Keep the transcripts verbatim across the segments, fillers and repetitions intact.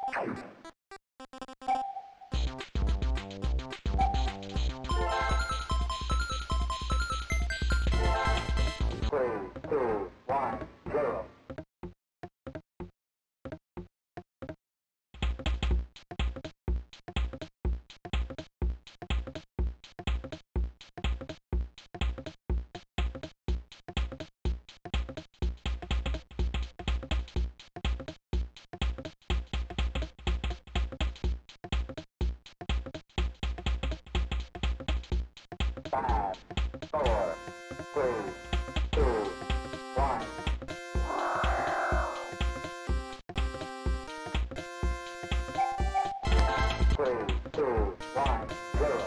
Five, four, three, two, one. Three, two, one, zero.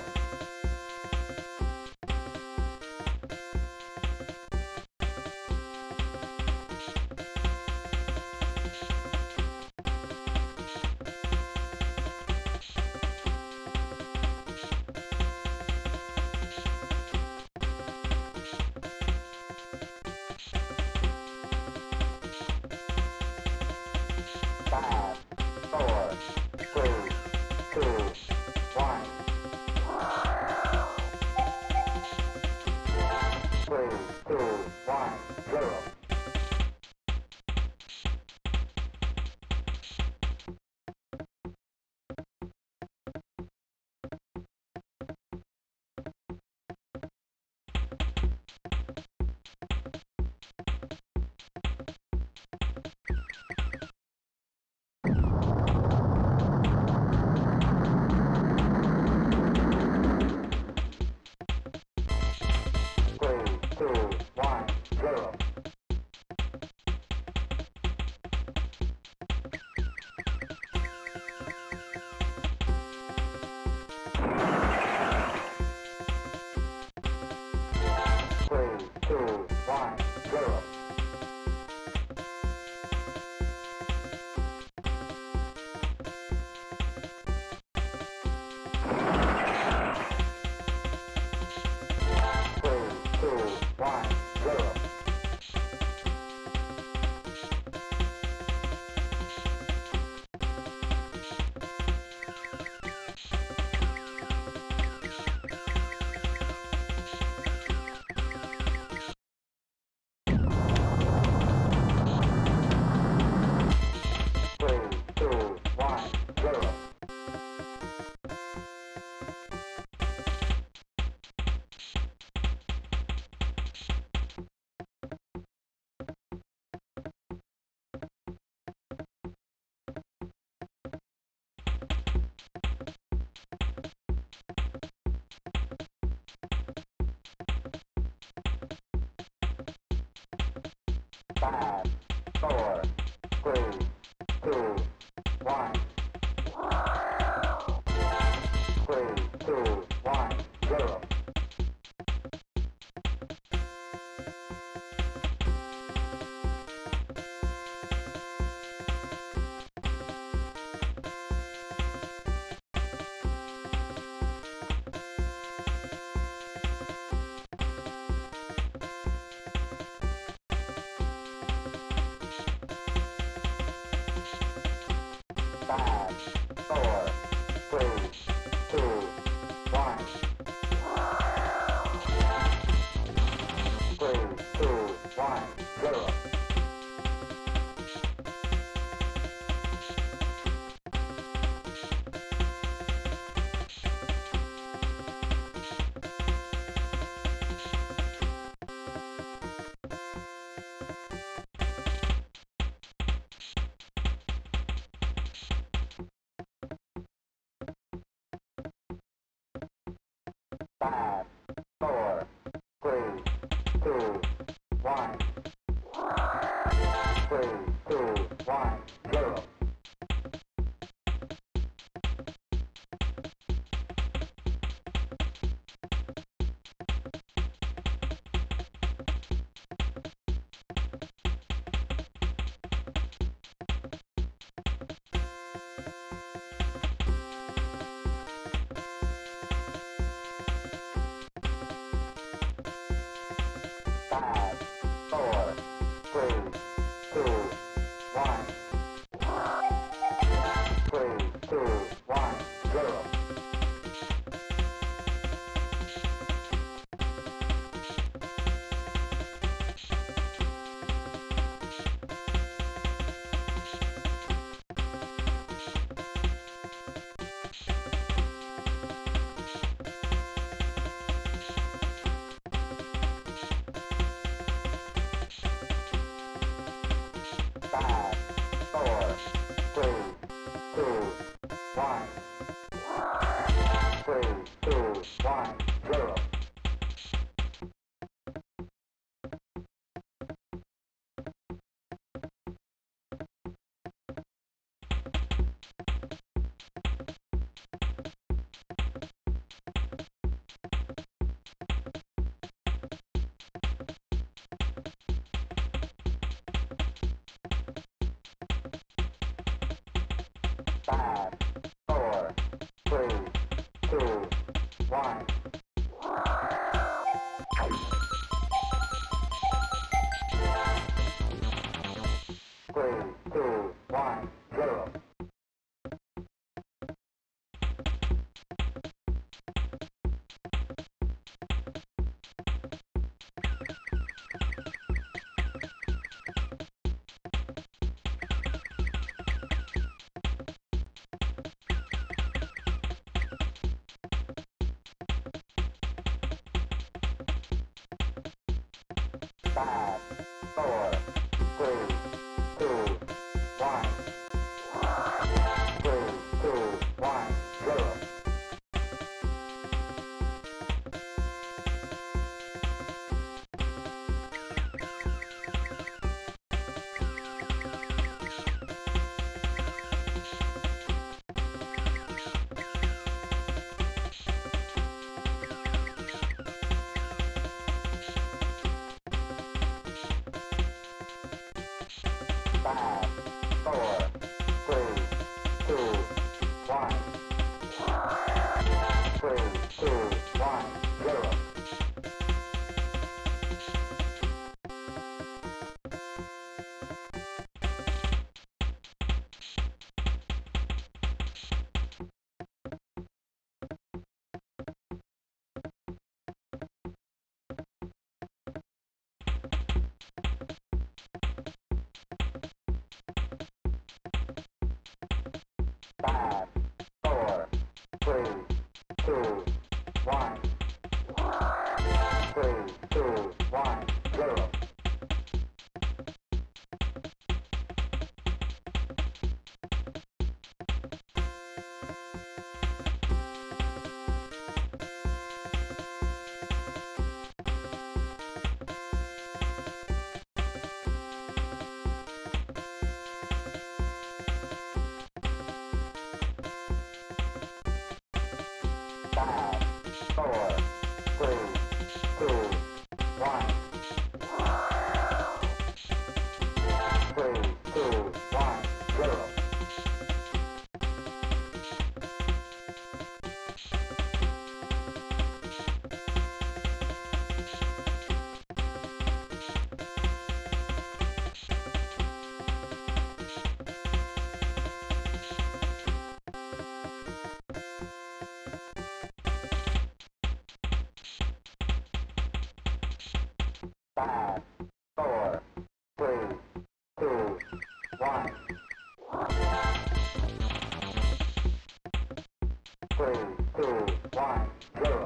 Five, four, three, two, one. Three, two, one, zero. Three, two, one, zero. Three, two, one, zero. Three, two, one, zero. Three, two, one, zero. Five, four, three, two, one. Three, two, one, zero. Five, four, three, two, one. Three, two, one, zero. Five, four, three, two, one. Three, two, one, zero. Five, four, three, two, one. Three, Five, four, three, two, one. Three, two, one, zero. Five, four, three, two, one. Three, two, one, zero. Five, four, three, two, one. Three, two, one, zero. Five, four, three, two, one. Three, two, one, zero. Five, four, three, two, one. Three, two, one, zero. Five, four, three, two, one. Three, two, one, zero. Five, four, three, two, one. Three, two, one, zero.